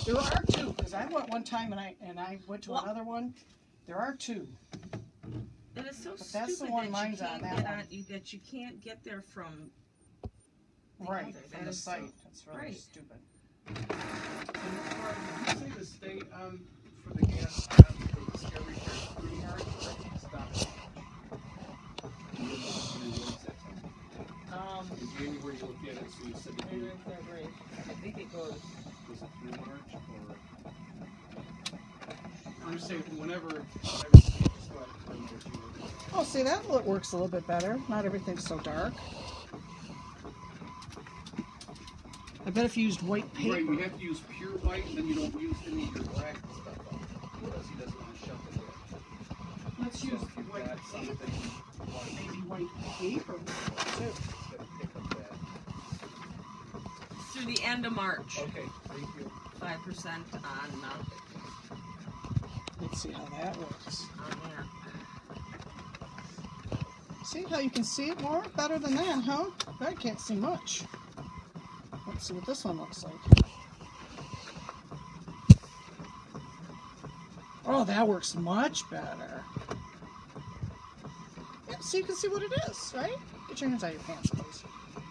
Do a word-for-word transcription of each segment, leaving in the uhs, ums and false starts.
There are two, because I went one time and I and I went to Well- another one. There are two. It is so But that's stupid the one that mine's you on, can't that get one. on, you, that you can't get there from the Right, other. from That the is so- site. That's really right. stupid. And Mark, did you say the state um for the gas app for the scale repair through March or I can't stop it? You didn't know through when's that time? Um, In January you looked at it, so you said that you January, February. I think it goes. was it through March or I'm just saying whenever whenever you just go out and what you were. Oh, see, that look works a little bit better. Not everything's so dark. I bet if you used white paper. Right, you have to use pure white and then you don't use any of your black stuff on it. Because he doesn't want to shut the door. Let's So use if you've white got paper. something like Maybe white paper too. gotta pick up that. Through the end of March, Okay, thank you. five percent on, uh, Let's see how that works. on that. See how you can see it more? Better than that, huh? I can't see much. Let's see what this one looks like. Oh, that works much better. Yep, so you can see what it is, right? Get your hands out of your pants, please.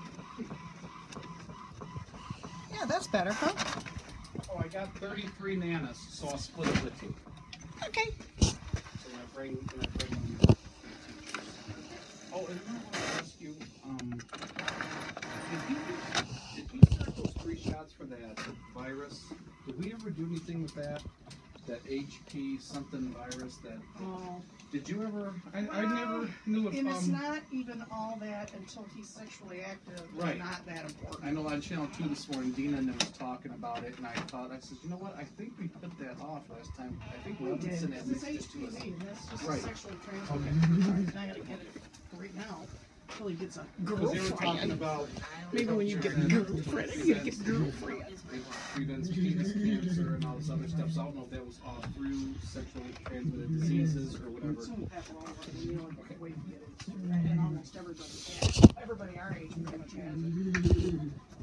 Yeah, that's better, huh? Oh, I got thirty-three nanas, so I'll split it with you. Okay. So when I bring, when I bring them to the teachers. Oh, and then I want to ask you, um, did you, did you start those three shots for that virus? Did we ever do anything with that? That H P something virus that, Oh. did you ever, I, I never knew if, And it's um, not even all that until he's sexually active. Right. Not that important. I know on Channel two this morning, Dina and them was talking about it, and I thought, I said, you know what, I think we put that off last time. I think We did, Robinson had because it's mixed it to us. H P V, and that's just Right. a sexually transmitted. And I gotta get it right now until he gets a Because they were talking girlfriend. about Maybe when you get a girlfriend, you gotta get girlfriend. it prevents penis cancer and all this other stuff, so I don't know if that was all through sexually transmitted diseases or whatever. Some of that will all work, you know, Okay. the way you get it. And almost everybody has. Everybody our age pretty much has it.